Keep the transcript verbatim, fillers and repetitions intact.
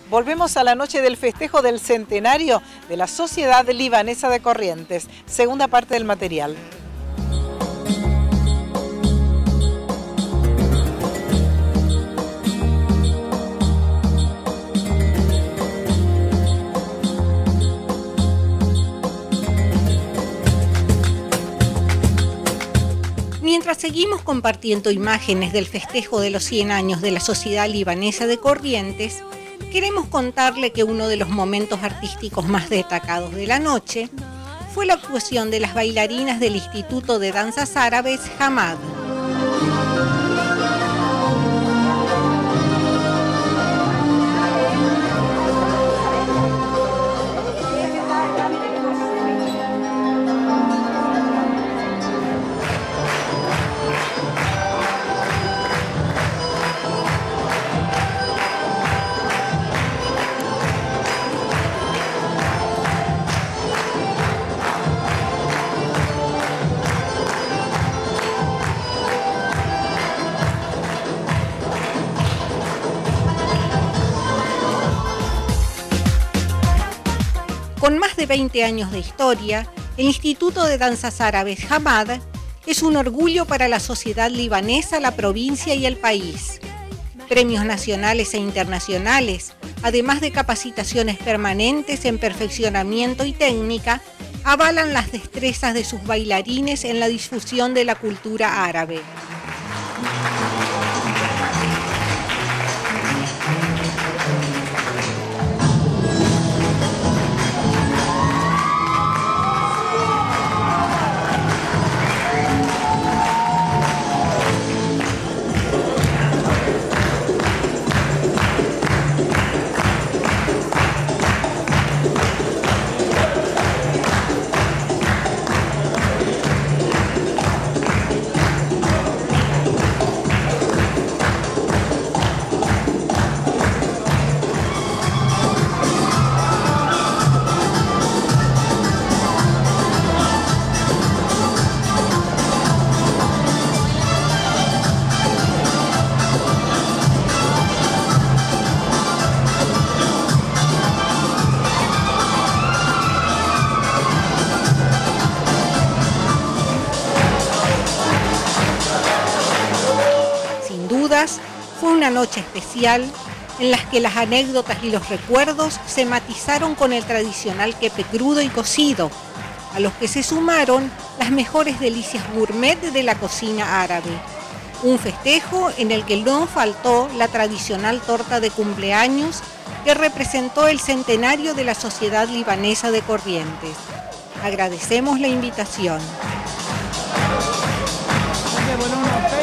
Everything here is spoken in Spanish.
Volvemos a la noche del festejo del centenario de la Sociedad Libanesa de Corrientes. Segunda parte del material. Mientras seguimos compartiendo imágenes del festejo de los cien años de la Sociedad Libanesa de Corrientes, queremos contarle que uno de los momentos artísticos más destacados de la noche fue la actuación de las bailarinas del Instituto de Danzas Árabes Hamad. Con más de veinte años de historia, el Instituto de Danzas Árabes Hamad es un orgullo para la sociedad libanesa, la provincia y el país. Premios nacionales e internacionales, además de capacitaciones permanentes en perfeccionamiento y técnica, avalan las destrezas de sus bailarines en la difusión de la cultura árabe. Fue una noche especial en la que las anécdotas y los recuerdos se matizaron con el tradicional quepe crudo y cocido, a los que se sumaron las mejores delicias gourmet de la cocina árabe. Un festejo en el que no faltó la tradicional torta de cumpleaños que representó el centenario de la Sociedad Libanesa de Corrientes. Agradecemos la invitación.